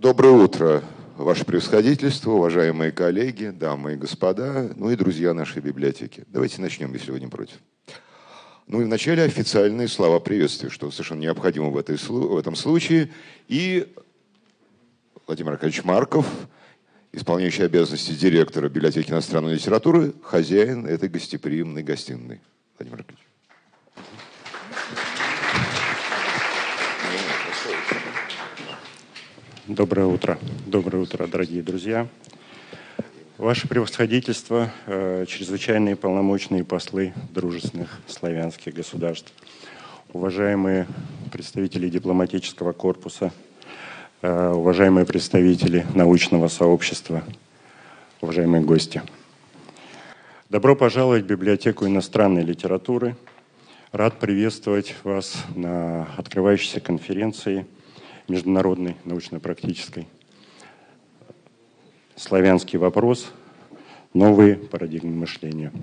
Доброе утро, Ваше Превосходительство, уважаемые коллеги, дамы и господа, ну и друзья нашей библиотеки. Давайте начнем, если вы не против. Ну и вначале официальные слова приветствия, что совершенно необходимо в этом случае. И Владимир Аркадьевич Марков, исполняющий обязанности директора библиотеки иностранной литературы, хозяин этой гостеприимной гостиной. Владимир Аркадьевич. Доброе утро, дорогие друзья. Ваше Превосходительство, чрезвычайные полномочные послы дружественных славянских государств, уважаемые представители дипломатического корпуса, уважаемые представители научного сообщества, уважаемые гости. Добро пожаловать в библиотеку иностранной литературы. Рад приветствовать вас на открывающейся конференции международной научно-практической «Славянский вопрос. Новые парадигмы мышления».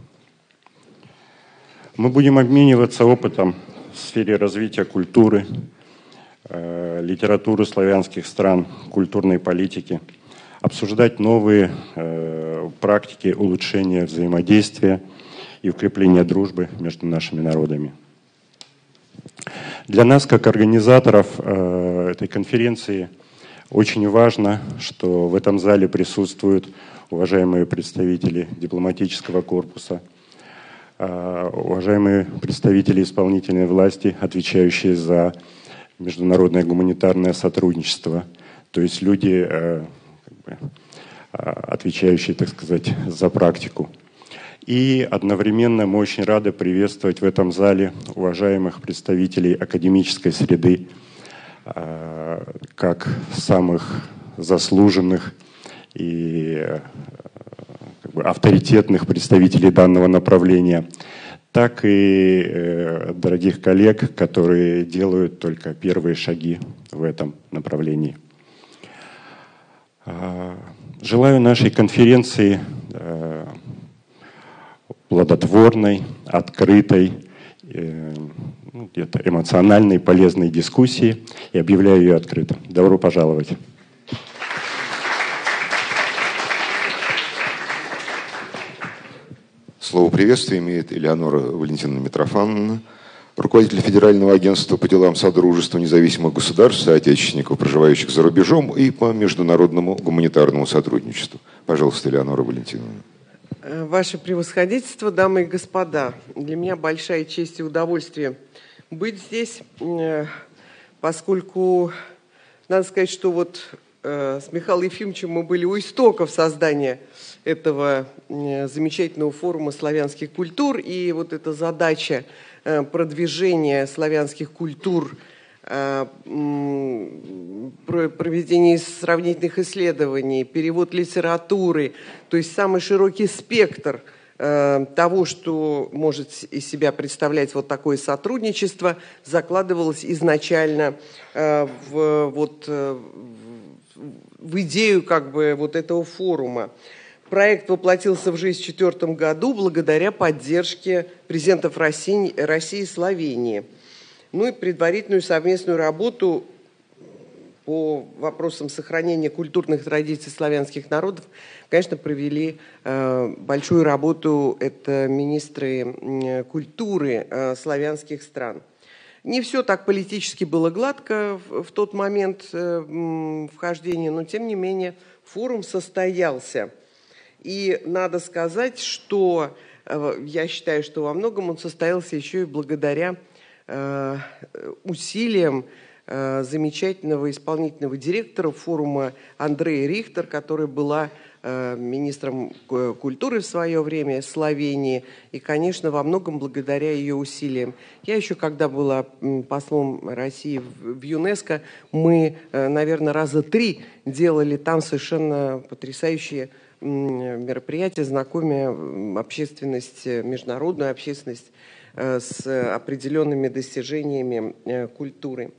Мы будем обмениваться опытом в сфере развития культуры, литературы славянских стран, культурной политики, обсуждать новые практики улучшения взаимодействия и укрепления дружбы между нашими народами. Для нас, как организаторов этой конференции, очень важно, что в этом зале присутствуют уважаемые представители дипломатического корпуса, уважаемые представители исполнительной власти, отвечающие за международное гуманитарное сотрудничество, то есть люди, отвечающие, так сказать, за практику. И одновременно мы очень рады приветствовать в этом зале уважаемых представителей академической среды, как самых заслуженных и авторитетных представителей данного направления, так и дорогих коллег, которые делают только первые шаги в этом направлении. Желаю нашей конференции плодотворной, открытой, где-то эмоциональной, полезной дискуссии и объявляю ее открыто. Добро пожаловать. Слово приветствия имеет Элеонора Валентиновна Митрофановна, руководитель Федерального агентства по делам Содружества независимых государств, соотечественников, проживающих за рубежом, и по международному гуманитарному сотрудничеству. Пожалуйста, Элеонора Валентиновна. Ваше Превосходительство, дамы и господа, для меня большая честь и удовольствие быть здесь, поскольку надо сказать, что вот с Михаилом Ефимовичем мы были у истоков создания этого замечательного форума славянских культур, и вот эта задача продвижения славянских культур, проведение сравнительных исследований, перевод литературы, то есть самый широкий спектр того, что может из себя представлять вот такое сотрудничество, закладывалось изначально в идею как бы вот этого форума. Проект воплотился в жизнь в 2004 году благодаря поддержке президентов России и Словении. Ну и предварительную совместную работу по вопросам сохранения культурных традиций славянских народов, конечно, провели большую работу, это министры культуры славянских стран. Не все так политически было гладко в тот момент вхождения, но тем не менее форум состоялся. И надо сказать, что я считаю, что во многом он состоялся еще и благодаря усилиям замечательного исполнительного директора форума Андрея Рихтер, которая была министром культуры в свое время Словении, и, конечно, во многом благодаря ее усилиям. Я еще, когда была послом России в ЮНЕСКО, мы, наверное, раза 3 делали там совершенно потрясающие мероприятия, знакомя общественность, международную общественность с определенными достижениями культуры.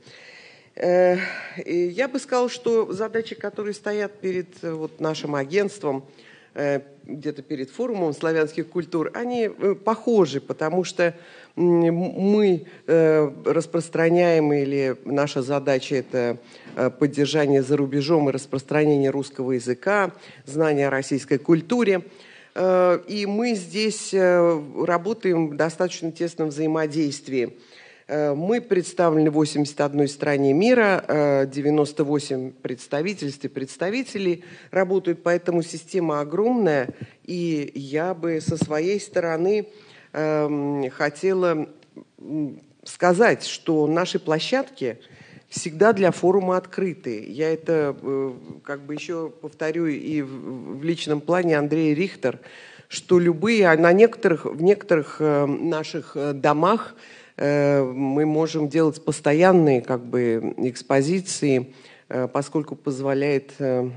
Я бы сказала, что задачи, которые стоят перед вот нашим агентством, где-то перед форумом славянских культур, они похожи, потому что мы распространяем, или наша задача – это поддержание за рубежом и распространение русского языка, знание о российской культуре. И мы здесь работаем в достаточно тесном взаимодействии. Мы представлены в 81 стране мира, 98 представительств и представителей работают, поэтому система огромная. И я бы со своей стороны хотела сказать, что наши площадки всегда для форума открыты. Я это как бы еще повторю и в личном плане Андрей Рихтер, что любые, в некоторых наших домах мы можем делать постоянные как бы экспозиции, поскольку позволяет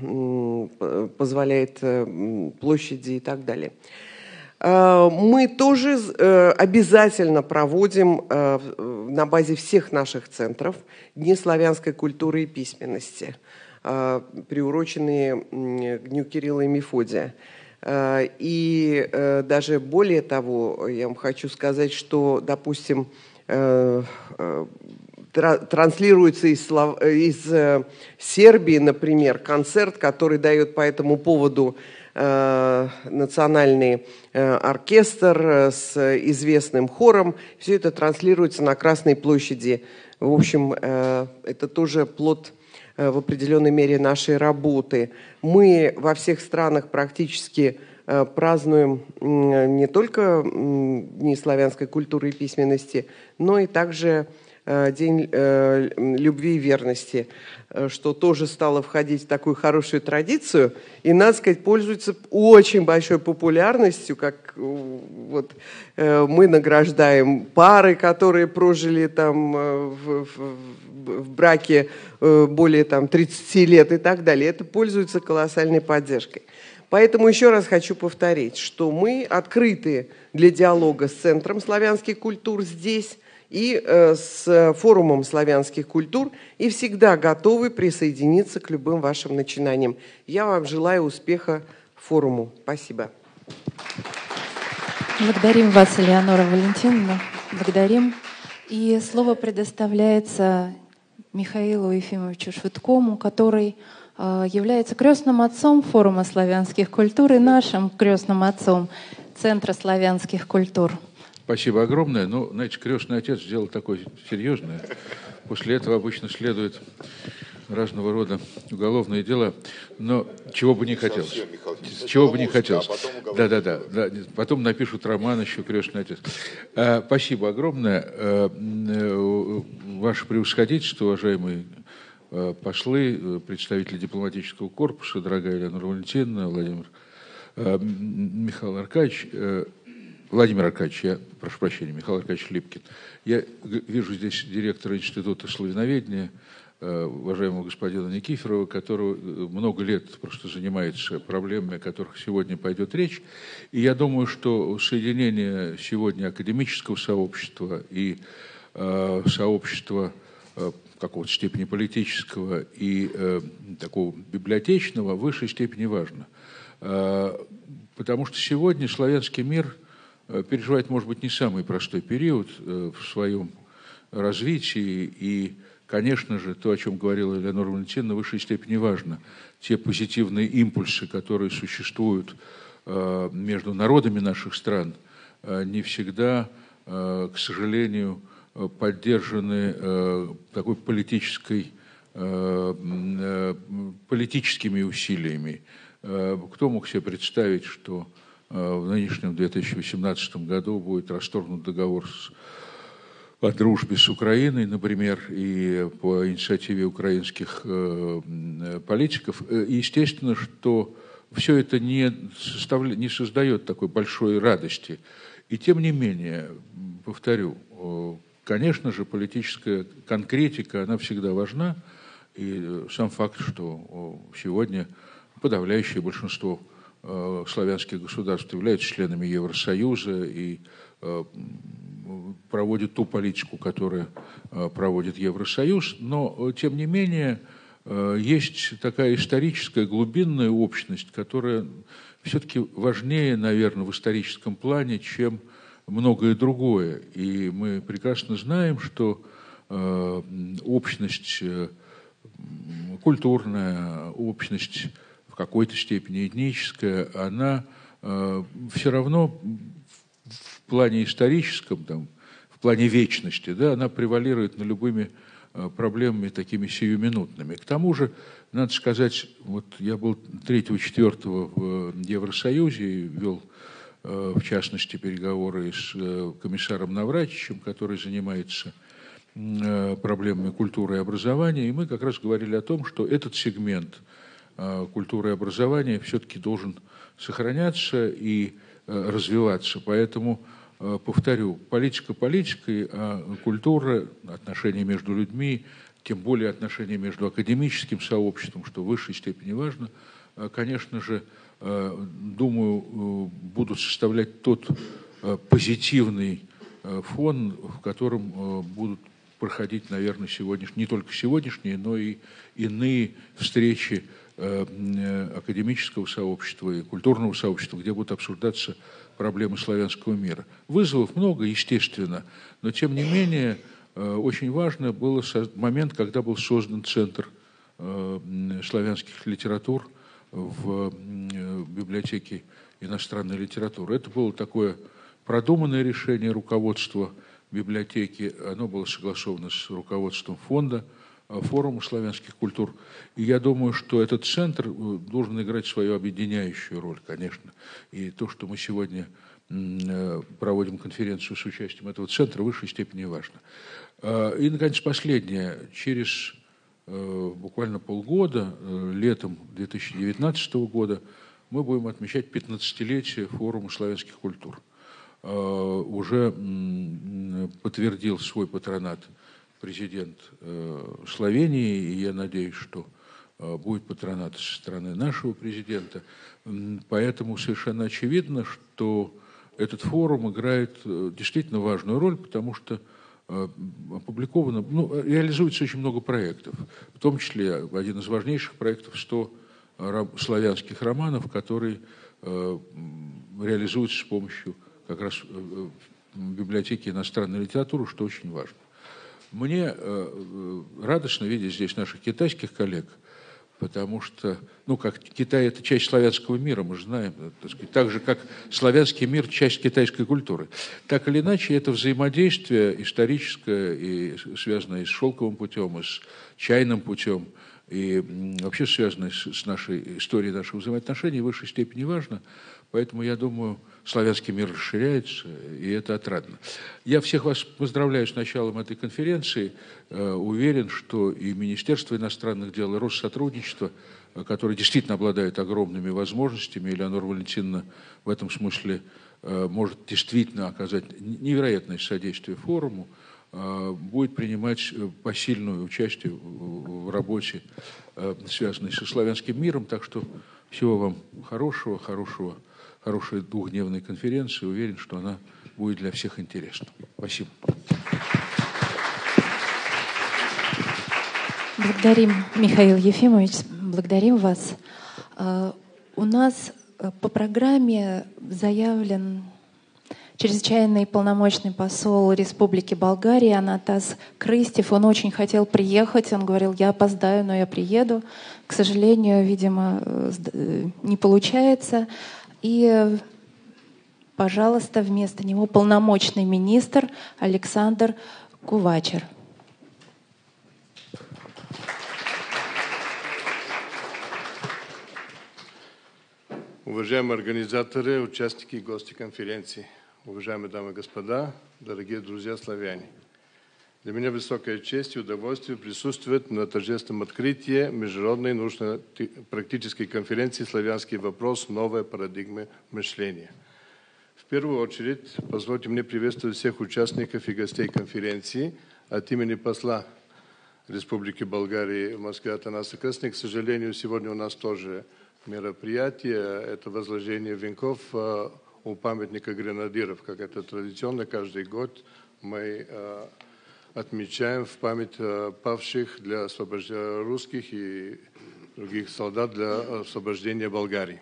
площади и так далее. Мы тоже обязательно проводим на базе всех наших центров Дни славянской культуры и письменности, приуроченные к Дню Кирилла и Мефодия. И даже более того, я вам хочу сказать, что, допустим, транслируется из Сербии, например, концерт, который дает по этому поводу национальный оркестр с известным хором. Все это транслируется на Красной площади. В общем, это тоже плод в определенной мере нашей работы. Мы во всех странах практически празднуем не только Дни славянской культуры и письменности, но и также День любви и верности, что тоже стало входить в такую хорошую традицию и, надо сказать, пользуется очень большой популярностью, как вот мы награждаем пары, которые прожили там в браке более там 30 лет и так далее. Это пользуется колоссальной поддержкой. Поэтому еще раз хочу повторить, что мы открыты для диалога с Центром славянских культур здесь и с форумом славянских культур, и всегда готовы присоединиться к любым вашим начинаниям. Я вам желаю успеха форуму. Спасибо. Благодарим вас, Элеонора Валентиновна. Благодарим. И слово предоставляется Михаилу Ефимовичу Швыдкому, который является крестным отцом форума славянских культур и нашим крестным отцом Центра славянских культур. Спасибо огромное. Ну, знаете, крестный отец сделал такое серьезное. После этого обычно следует разного рода уголовные дела. Но чего бы не хотелось. Чего бы не хотелось. Да. Потом напишут роман еще «Крестный отец». Спасибо огромное. Ваше превосходительство, уважаемые послы, представители дипломатического корпуса, дорогая Элеонора Валентиновна, Владимир Аркадьевич, я прошу прощения, Михаил Аркадьевич Липкин. Я вижу здесь директора Института славяноведения, уважаемого господина Никифорова, который много лет просто занимается проблемами, о которых сегодня пойдет речь. И я думаю, что соединение сегодня академического сообщества и сообщества какого-то степени политического и такого библиотечного в высшей степени важно. Потому что сегодня славянский мир переживает, может быть, не самый простой период в своем развитии. И, конечно же, то, о чем говорила Элеонора Валентиновна, в высшей степени важно. Те позитивные импульсы, которые существуют между народами наших стран, не всегда, к сожалению, поддержаны такой политическими усилиями. Кто мог себе представить, что в нынешнем 2018 году будет расторгнут договор о дружбе с Украиной, например, и по инициативе украинских политиков. Естественно, что все это не создает такой большой радости. И тем не менее, повторю, конечно же, политическая конкретика, она всегда важна. И сам факт, что сегодня подавляющее большинство славянских государств являются членами Евросоюза и проводят ту политику, которую проводит Евросоюз. Но, тем не менее, есть такая историческая глубинная общность, которая все-таки важнее, наверное, в историческом плане, чем многое другое. И мы прекрасно знаем, что общность культурная, общность в какой-то степени этническая, она все равно в плане историческом, там, в плане вечности, да, она превалирует над любыми проблемами такими сиюминутными. К тому же, надо сказать, вот я был 3-4 в Евросоюзе и вел, в частности, переговоры с комиссаром Наврачичем, который занимается проблемами культуры и образования, и мы как раз говорили о том, что этот сегмент культуры и образования все-таки должен сохраняться и развиваться. Поэтому, повторю, политика политикой, а культура, отношения между людьми, тем более отношения между академическим сообществом, что в высшей степени важно, конечно же, думаю, будут составлять тот позитивный фон, в котором будут проходить, наверное, не только сегодняшние, но и иные встречи академического сообщества и культурного сообщества, где будут обсуждаться проблемы славянского мира. Вызовов много, естественно, но, тем не менее, очень важно был момент, когда был создан Центр славянских литератур в библиотеке иностранной литературы. Это было такое продуманное решение руководства библиотеки, оно было согласовано с руководством фонда, форума славянских культур. И я думаю, что этот центр должен играть свою объединяющую роль, конечно. И то, что мы сегодня проводим конференцию с участием этого центра, в высшей степени важно. И, наконец, последнее. Через буквально полгода, летом 2019 года, мы будем отмечать 15-летие форума славянских культур. Уже подтвердил свой патронат президент Словении, и я надеюсь, что будет патронат со стороны нашего президента. Поэтому совершенно очевидно, что этот форум играет действительно важную роль, потому что опубликовано, реализуется очень много проектов, в том числе один из важнейших проектов 100 славянских романов, которые реализуются с помощью как раз библиотеки иностранной литературы, что очень важно. Мне радостно видеть здесь наших китайских коллег, потому что, как Китай – это часть славянского мира, мы же знаем, так сказать, так же, как славянский мир – часть китайской культуры. Так или иначе, это взаимодействие историческое, и связанное и с шелковым путем, и с чайным путем, и вообще связанное с нашей историей наших взаимоотношений, в высшей степени важно. Поэтому, я думаю, славянский мир расширяется, и это отрадно. Я всех вас поздравляю с началом этой конференции. Уверен, что и Министерство иностранных дел, и Россотрудничество, которое действительно обладает огромными возможностями, Элеонора Валентиновна в этом смысле может действительно оказать невероятное содействие форуму, будет принимать посильное участие в работе, связанной со славянским миром. Так что всего вам хорошей двухдневной конференции. Уверен, что она будет для всех интересна. Спасибо. Благодарим, Михаил Ефимович, благодарим вас. У нас по программе заявлен чрезвычайный полномочный посол Республики Болгария Анатас Крыстев. Он очень хотел приехать, он говорил, я опоздаю, но я приеду. К сожалению, видимо, не получается. И, пожалуйста, вместо него полномочный министр Александр Кувачер. Уважаемые организаторы, участники и гости конференции, уважаемые дамы и господа, дорогие друзья славяне. Для меня высокая честь и удовольствие присутствовать на торжественном открытии Международной научно-практической конференции «Славянский вопрос. Новая парадигма мышления». В первую очередь, позвольте мне приветствовать всех участников и гостей конференции от имени посла Республики Болгарии в Москве Атанаса Крстника. К сожалению, сегодня у нас тоже мероприятие, это возложение венков у памятника гренадиров, как это традиционно каждый год мы отмечаем в память павших для освобождения русских и других солдат для освобождения Болгарии.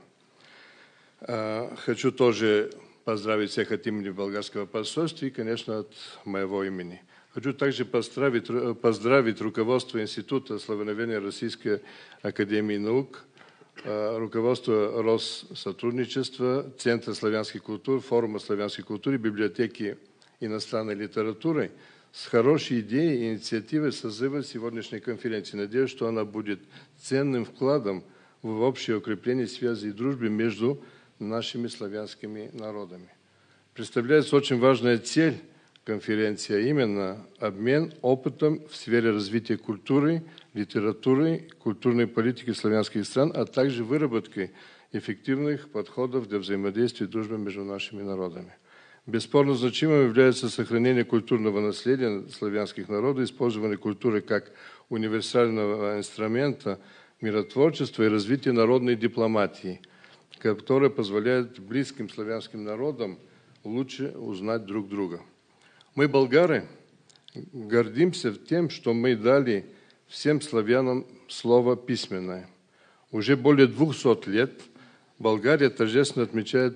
Хочу тоже поздравить всех от имени болгарского посольства и, конечно, от моего имени. Хочу также поздравить руководство Института славяноведения Российской академии наук, руководство Россотрудничества, Центра славянских культур, Форума славянской культуры, библиотеки иностранной литературы с хорошей идеей и инициативой созыва сегодняшней конференции. Надеюсь, что она будет ценным вкладом в общее укрепление связи и дружбы между нашими славянскими народами. Представляется очень важная цель конференции, а именно обмен опытом в сфере развития культуры, литературы, культурной политики славянских стран, а также выработкой эффективных подходов для взаимодействия и дружбы между нашими народами. Бесспорно значимым является сохранение культурного наследия славянских народов, использование культуры как универсального инструмента миротворчества и развития народной дипломатии, которая позволяет близким славянским народам лучше узнать друг друга. Мы, болгары, гордимся тем, что мы дали всем славянам слово письменное. Уже более 200 лет Болгария торжественно отмечает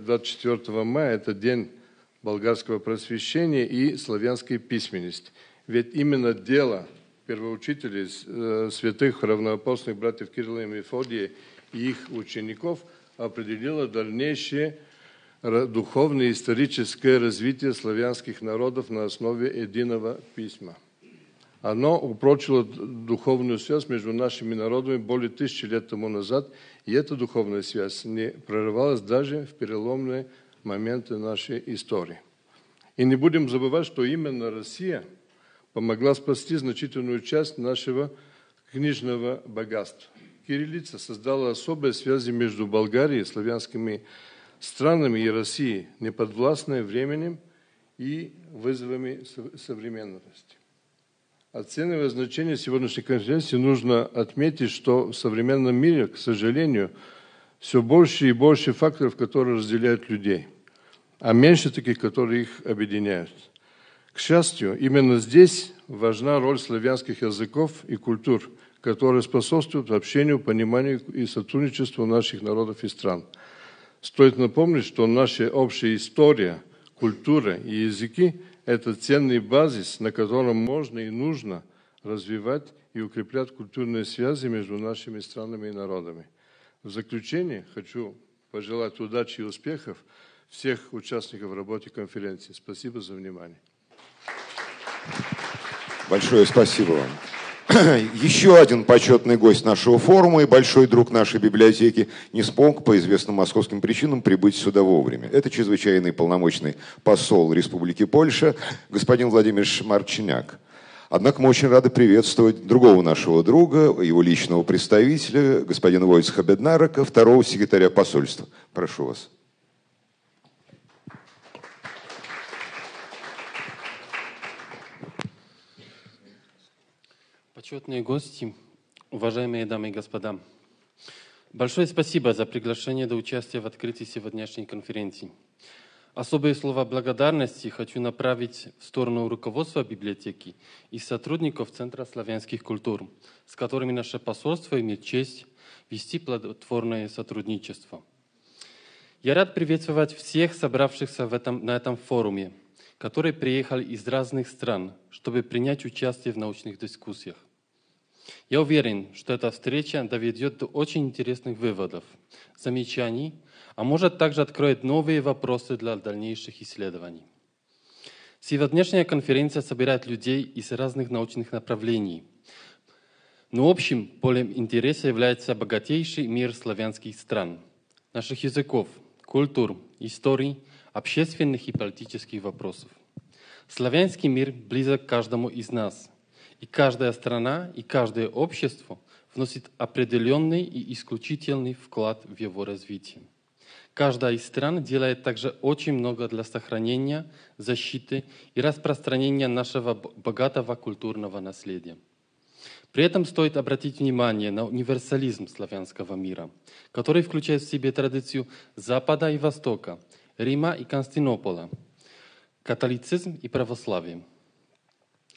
24 мая, это день болгарского просвещения и славянской письменности. Ведь именно дело первоучителей святых равноапостольных братьев Кирилла и Мефодия и их учеников определило дальнейшее духовное и историческое развитие славянских народов на основе единого письма. Оно упрочило духовную связь между нашими народами более 1000 лет тому назад, и эта духовная связь не прерывалась даже в переломные моменты нашей истории. И не будем забывать, что именно Россия помогла спасти значительную часть нашего книжного богатства. Кириллица создала особые связи между Болгарией и славянскими странами и Россией, неподвластные временем и вызовами современности. Оценивая значение сегодняшней конференции, нужно отметить, что в современном мире, к сожалению, все больше и больше факторов, которые разделяют людей, а меньше таких, которые их объединяют. К счастью, именно здесь важна роль славянских языков и культур, которые способствуют общению, пониманию и сотрудничеству наших народов и стран. Стоит напомнить, что наша общая история, культура и языки – это ценный базис, на котором можно и нужно развивать и укреплять культурные связи между нашими странами и народами. В заключение хочу пожелать удачи и успехов всех участников в работе конференции. Спасибо за внимание. Большое спасибо вам. Еще один почетный гость нашего форума и большой друг нашей библиотеки не смог по известным московским причинам прибыть сюда вовремя. Это чрезвычайный полномочный посол Республики Польша, господин Владимир Марчиняк. Однако мы очень рады приветствовать другого нашего друга, его личного представителя, господина Войцеха Беднарака, второго секретаря посольства. Прошу вас. Почетные гости, уважаемые дамы и господа, большое спасибо за приглашение до участия в открытии сегодняшней конференции. Особые слова благодарности хочу направить в сторону руководства библиотеки и сотрудников Центра славянских культур, с которыми наше посольство имеет честь вести плодотворное сотрудничество. Я рад приветствовать всех собравшихся на этом форуме, которые приехали из разных стран, чтобы принять участие в научных дискуссиях. Я уверен, что эта встреча доведет до очень интересных выводов, замечаний, а может также откроет новые вопросы для дальнейших исследований. Сегодняшняя конференция собирает людей из разных научных направлений, но общим полем интереса является богатейший мир славянских стран, наших языков, культур, историй, общественных и политических вопросов. Славянский мир близок к каждому из нас, и каждая страна и каждое общество вносит определенный и исключительный вклад в его развитие. Каждая из стран делает также очень много для сохранения, защиты и распространения нашего богатого культурного наследия. При этом стоит обратить внимание на универсализм славянского мира, который включает в себе традицию Запада и Востока, Рима и Константинополя, католицизм и православие.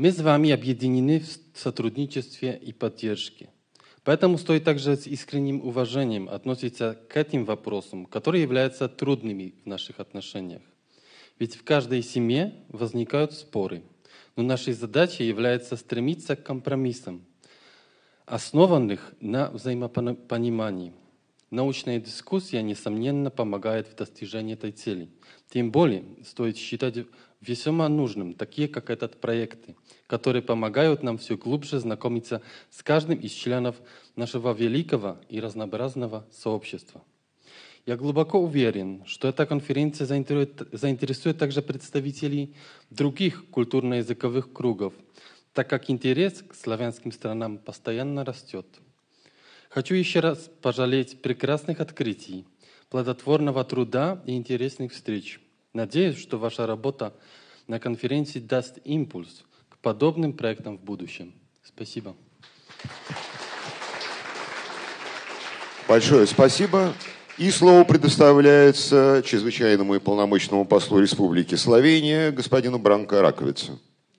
Мы с вами объединены в сотрудничестве и поддержке. Поэтому стоит также с искренним уважением относиться к этим вопросам, которые являются трудными в наших отношениях. Ведь в каждой семье возникают споры, но нашей задачей является стремиться к компромиссам, основанных на взаимопонимании. Научная дискуссия, несомненно, помогает в достижении этой цели. Тем более, стоит считать весьма нужным, такие как этот проекты, которые помогают нам все глубже знакомиться с каждым из членов нашего великого и разнообразного сообщества. Я глубоко уверен, что эта конференция заинтересует также представителей других культурно-языковых кругов, так как интерес к славянским странам постоянно растет. Хочу еще раз пожелать прекрасных открытий, плодотворного труда и интересных встреч. Надеюсь, что ваша работа на конференции даст импульс к подобным проектам в будущем. Спасибо. Большое спасибо. И слово предоставляется чрезвычайному и полномочному послу Республики Словения господину Бранко Раковицу.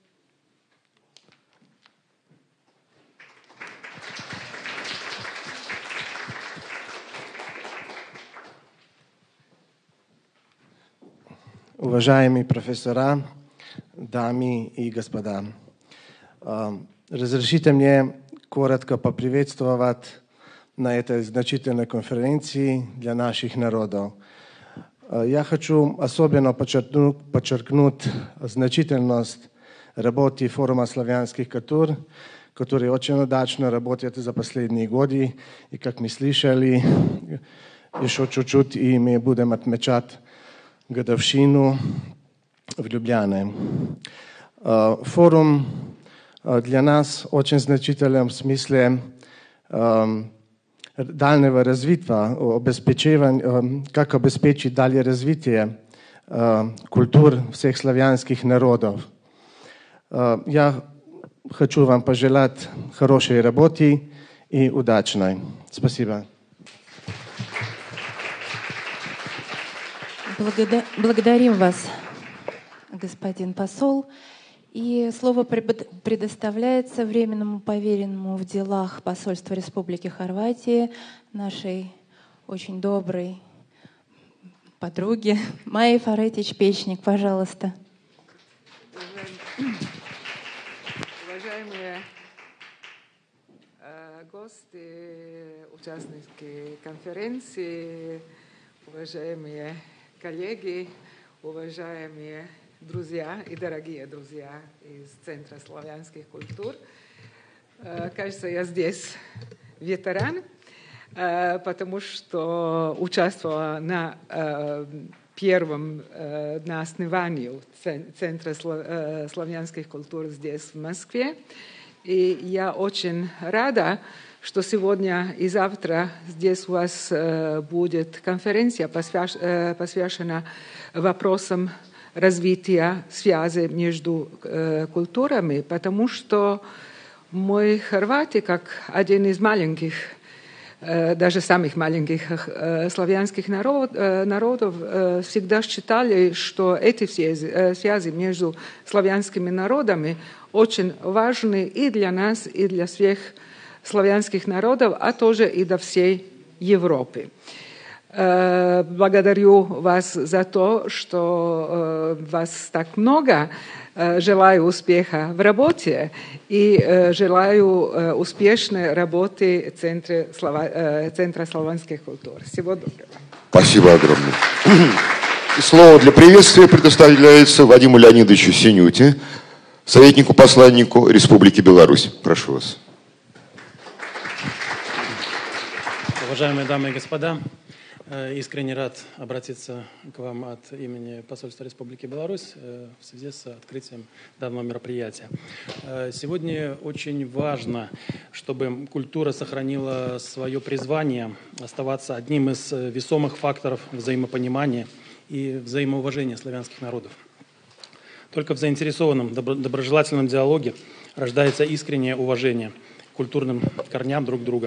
Уважаемые профессора, дамы и господа, разрешите мне коротко поприветствовать на этой значительной конференции для наших народов. Я хочу особенно подчеркнуть значительность работы Форума славянских культур, который очень удачно работает за последние годы. И, как мы слышали, еще чуть-чуть, и мы будем отмечать годовщину в Любляне. Форум для нас очень значителен в смысле дальнего развития, как обеспечить далее развитие культур всех славянских народов. Я хочу вам пожелать хорошей работы и удачной. Спасибо. Благодарим вас, господин посол. И слово предоставляется временному поверенному в делах посольства Республики Хорватии, нашей очень доброй подруге Майе Фаретич-Печник. Пожалуйста. Уважаемые гости, участники конференции, уважаемые коллеги, уважаемые друзья и дорогие друзья из Центра славянских культур. Кажется, я здесь ветеран, потому что участвовала на первом на основании Центра славянских культур здесь, в Москве. И я очень рада, что сегодня и завтра здесь у вас будет конференция, посвящена вопросам развития связи между культурами, потому что мы, хорваты, как один из маленьких, даже самых маленьких славянских народов, всегда считали, что эти все связи между славянскими народами очень важны и для нас, и для всех славянских народов, а тоже и до всей Европы. Благодарю вас за то, что вас так много. Желаю успеха в работе и желаю успешной работы Центра славянских культур. Всего доброго. Спасибо огромное. И слово для приветствия предоставляется Вадиму Леонидовичу Синюте, советнику-посланнику Республики Беларусь. Прошу вас. Уважаемые дамы и господа, искренне рад обратиться к вам от имени посольства Республики Беларусь в связи с открытием данного мероприятия. Сегодня очень важно, чтобы культура сохранила свое призвание оставаться одним из весомых факторов взаимопонимания и взаимоуважения славянских народов. Только в заинтересованном, доброжелательном диалоге рождается искреннее уважение к культурным корням друг друга.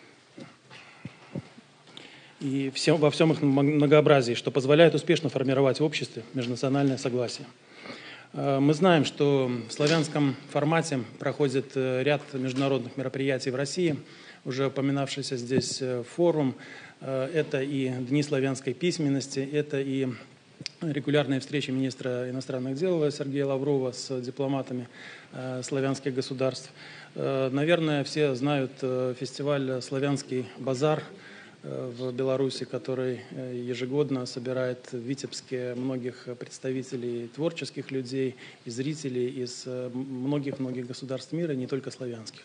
И во всем их многообразии, что позволяет успешно формировать в обществе межнациональное согласие. Мы знаем, что в славянском формате проходит ряд международных мероприятий в России. Уже упоминавшийся здесь форум, это и Дни славянской письменности, это и регулярные встречи министра иностранных дел Сергея Лаврова с дипломатами славянских государств. Наверное, все знают фестиваль «Славянский базар» в Беларуси, который ежегодно собирает в Витебске многих представителей творческих людей и зрителей из многих-многих государств мира, не только славянских.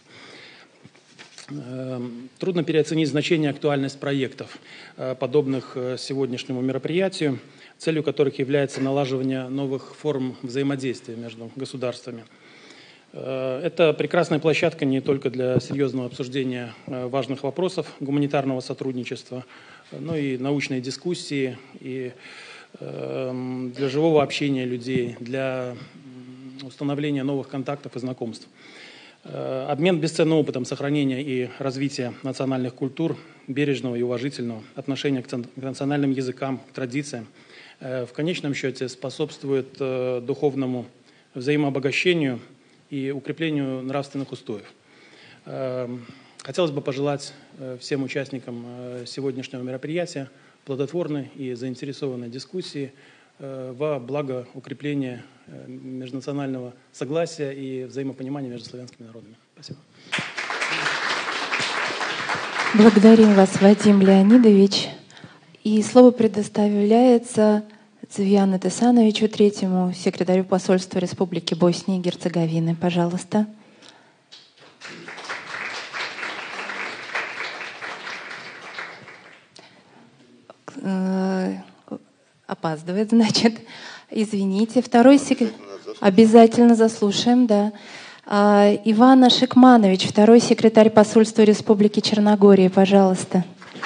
Трудно переоценить значение и актуальность проектов, подобных сегодняшнему мероприятию, целью которых является налаживание новых форм взаимодействия между государствами. Это прекрасная площадка не только для серьезного обсуждения важных вопросов гуманитарного сотрудничества, но и научной дискуссии, и для живого общения людей, для установления новых контактов и знакомств. Обмен бесценным опытом сохранения и развития национальных культур, бережного и уважительного отношения к национальным языкам, к традициям, в конечном счете способствует духовному взаимообогащению и укреплению нравственных устоев. Хотелось бы пожелать всем участникам сегодняшнего мероприятия плодотворной и заинтересованной дискуссии во благо укрепления межнационального согласия и взаимопонимания между славянскими народами. Спасибо. Благодарим вас, Вадим Леонидович. И слово предоставляется Цвияну Тесановичу, третьему секретарю посольства Республики Боснии и Герцеговины. Пожалуйста. Опаздывает, значит. Извините. Второй секретарь. Обязательно заслушаем, да. Ивана Шикманович, второй секретарь посольства Республики Черногория. Пожалуйста.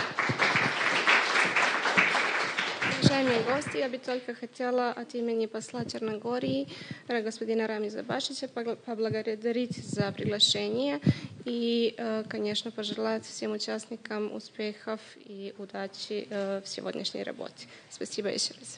Уважаемые гости, я бы только хотела от имени посла Черногории, господина Рамиза Башича, поблагодарить за приглашение и, конечно, пожелать всем участникам успехов и удачи в сегодняшней работе. Спасибо еще раз.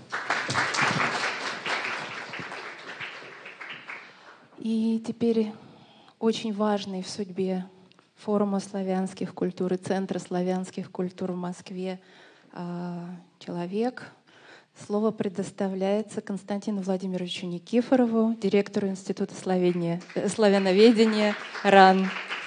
И теперь очень важный в судьбе форума славянских культур и Центра славянских культур в Москве человек. Слово предоставляется Константину Владимировичу Никифорову, директору Института славяноведения РАН.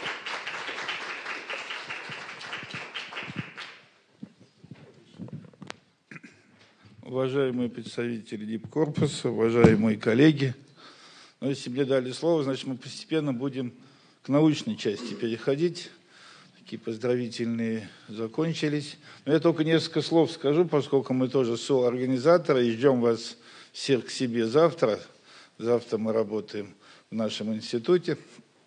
Уважаемые представители Дипкорпуса, уважаемые коллеги, если мне дали слово, значит, мы постепенно будем к научной части переходить. Такие поздравительные закончились. Но я только несколько слов скажу, поскольку мы тоже соорганизаторы и ждем вас всех к себе завтра. Завтра мы работаем в нашем институте.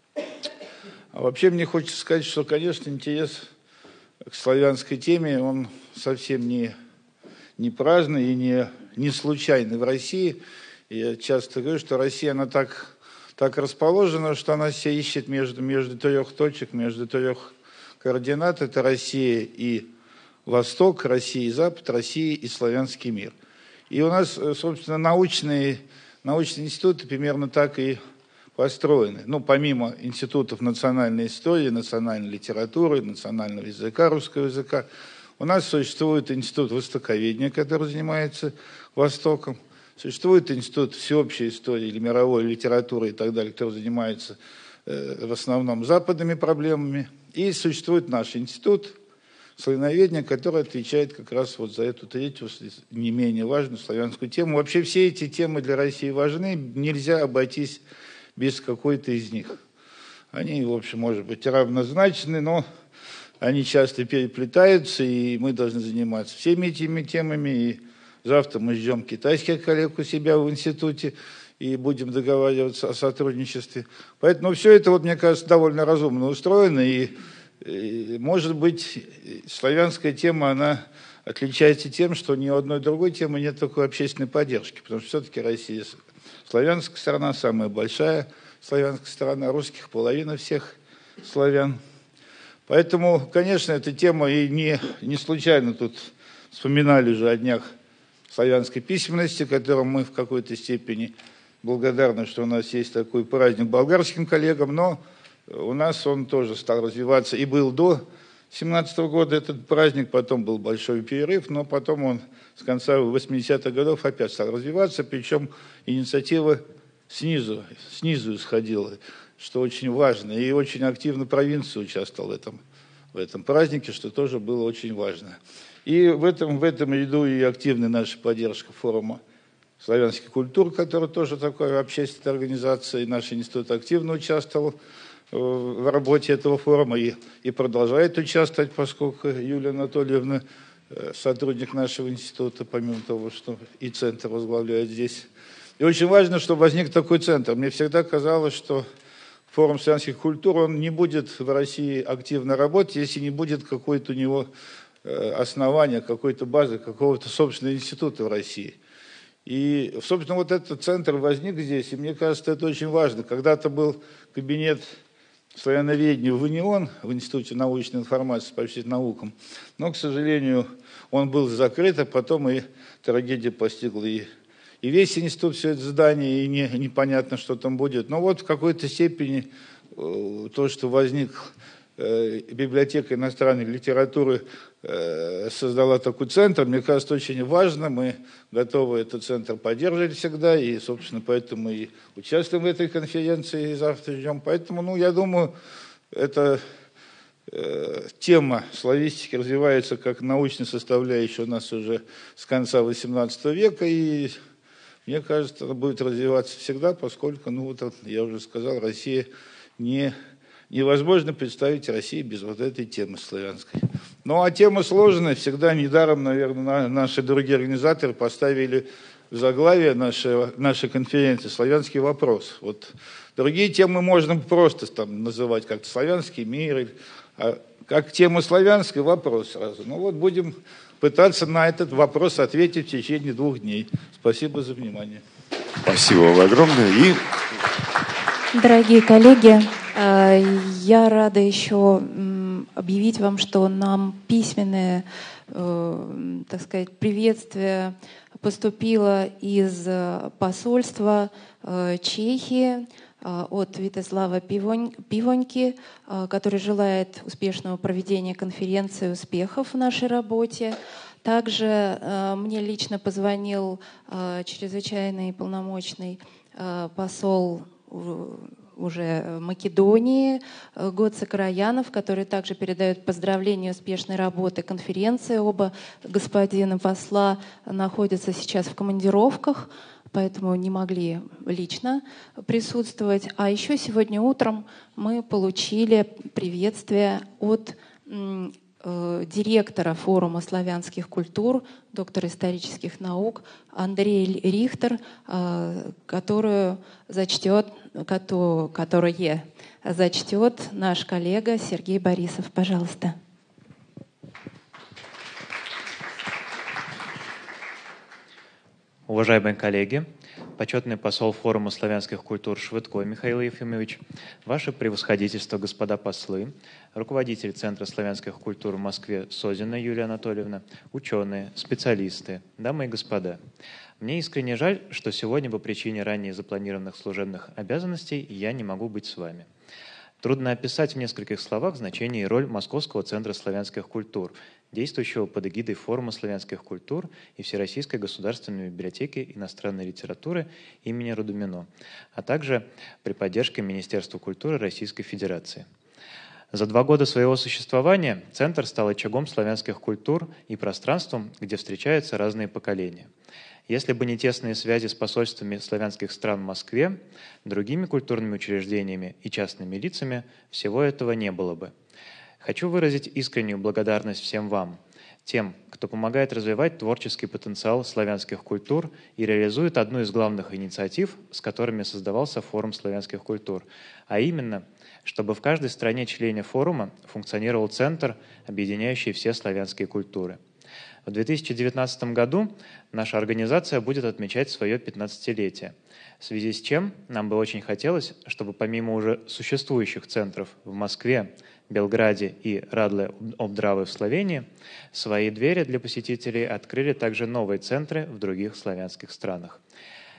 А вообще мне хочется сказать, что, конечно, интерес к славянской теме, он совсем не праздный и не случайный в России. Я часто говорю, что Россия, она так расположена, что она себя ищет между трех точек, между трех координат. Это Россия и Восток, Россия и Запад, Россия и славянский мир. И у нас, собственно, научные институты примерно так и построены. Ну, помимо институтов национальной истории, национальной литературы, национального языка, русского языка, у нас существует институт востоковедения, который занимается Востоком. Существует институт всеобщей истории или мировой литературы и так далее, который занимается в основном западными проблемами. И существует наш институт славяноведения, который отвечает как раз вот за эту третью, не менее важную славянскую тему. Вообще все эти темы для России важны, нельзя обойтись без какой-то из них. Они, в общем, может быть, равнозначны, но они часто переплетаются, и мы должны заниматься всеми этими темами. И завтра мы ждем китайских коллег у себя в институте и будем договариваться о сотрудничестве. Поэтому все это, вот, мне кажется, довольно разумно устроено. И может быть, славянская тема, она отличается тем, что ни у одной другой темы нет такой общественной поддержки. Потому что все-таки Россия славянская страна, самая большая славянская страна, русских половина всех славян. Поэтому, конечно, эта тема, и не случайно тут вспоминали уже о днях славянской письменности, которым мы в какой-то степени благодарны, что у нас есть такой праздник болгарским коллегам, но у нас он тоже стал развиваться и был до 2017 года этот праздник, потом был большой перерыв, но потом он с конца 80-х годов опять стал развиваться, причем инициатива снизу исходила, что очень важно, и очень активно провинция участвовала в этом празднике, что тоже было очень важно. И в этом ряду и активная наша поддержка форума славянских культур, который тоже такая общественная организация, и наш институт активно участвовал в работе этого форума и продолжает участвовать, поскольку Юлия Анатольевна сотрудник нашего института, помимо того, что и центр возглавляет здесь. И очень важно, что возник такой центр. Мне всегда казалось, что форум славянских культур, он не будет в России активно работать, если не будет какой-то у него основания, какой-то базы, какого-то собственного института в России. И, собственно, вот этот центр возник здесь, и мне кажется, это очень важно. Когда-то был кабинет славяноведения в УНИОН, в Институте научной информации по общественным наукам, но, к сожалению, он был закрыт, а потом и трагедия постигла и весь институт, все это здание, и непонятно, что там будет. Но вот в какой-то степени то, что возник библиотека иностранной литературы, создала такой центр, мне кажется, очень важно. Мы готовы этот центр поддерживать всегда, и, собственно, поэтому и участвуем в этой конференции, и завтра ждем. Поэтому, я думаю, эта тема славистики развивается как научная составляющая у нас уже с конца XVIII века, и мне кажется, она будет развиваться всегда, поскольку, я уже сказал, Россия невозможно представить Россию без вот этой темы славянской. Ну, а тема сложная, всегда недаром, наверное, наши другие организаторы поставили в заглавие нашей конференции «Славянский вопрос». Вот другие темы можно просто там называть как-то «Славянский мир», а как тема «Славянский вопрос» сразу. Будем пытаться на этот вопрос ответить в течение 2 дней. Спасибо за внимание. Спасибо вам огромное. Дорогие коллеги, я рада еще объявить вам, что нам письменное, так сказать, приветствие поступило из посольства Чехии от Витеслава Пивоньки, который желает успешного проведения конференции, успехов в нашей работе. Также мне лично позвонил чрезвычайный полномочный посол уже Македонии, Гоце Караянов, который также передает поздравления успешной работы конференции. Оба господина посла находятся сейчас в командировках, поэтому не могли лично присутствовать. А еще сегодня утром мы получили приветствие от директора форума славянских культур, доктора исторических наук Андрея Рихтер, которое зачтет наш коллега Сергей Борисов. Пожалуйста. Уважаемые коллеги, почетный посол форума славянских культур Швыдко Михаил Ефимович, ваше превосходительство, господа послы, руководитель Центра славянских культур в Москве Созина Юлия Анатольевна, ученые, специалисты, дамы и господа. Мне искренне жаль, что сегодня по причине ранее запланированных служебных обязанностей я не могу быть с вами. Трудно описать в нескольких словах значение и роль Московского центра славянских культур, действующего под эгидой Форума славянских культур и Всероссийской государственной библиотеки иностранной литературы имени Рудумино, а также при поддержке Министерства культуры Российской Федерации. За 2 года своего существования Центр стал очагом славянских культур и пространством, где встречаются разные поколения. Если бы не тесные связи с посольствами славянских стран в Москве, другими культурными учреждениями и частными лицами, всего этого не было бы. Хочу выразить искреннюю благодарность всем вам, тем, кто помогает развивать творческий потенциал славянских культур и реализует одну из главных инициатив, с которыми создавался Форум славянских культур, а именно, чтобы в каждой стране-члене форума функционировал центр, объединяющий все славянские культуры. В 2019 году наша организация будет отмечать свое 15-летие, в связи с чем нам бы очень хотелось, чтобы помимо уже существующих центров в Москве, Белграде и Радле-Обдравы в Словении, свои двери для посетителей открыли также новые центры в других славянских странах.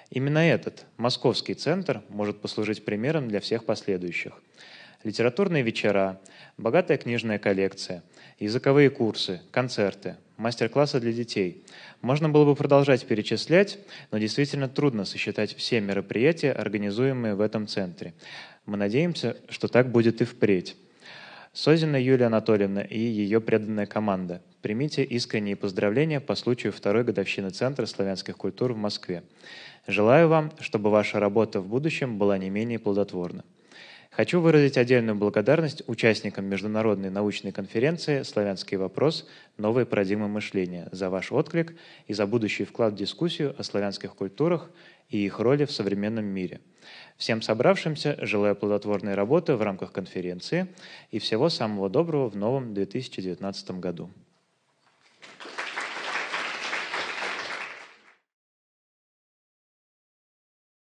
Именно этот московский центр может послужить примером для всех последующих. Литературные вечера, богатая книжная коллекция, языковые курсы, концерты, мастер-классы для детей. Можно было бы продолжать перечислять, но действительно трудно сосчитать все мероприятия, организуемые в этом центре. Мы надеемся, что так будет и впредь. Созина Юлия Анатольевна и ее преданная команда, примите искренние поздравления по случаю второй годовщины Центра славянских культур в Москве. Желаю вам, чтобы ваша работа в будущем была не менее плодотворна. Хочу выразить отдельную благодарность участникам Международной научной конференции «Славянский вопрос. Новые парадигмы мышления» за ваш отклик и за будущий вклад в дискуссию о славянских культурах и их роли в современном мире. Всем собравшимся желаю плодотворной работы в рамках конференции и всего самого доброго в новом 2019 году.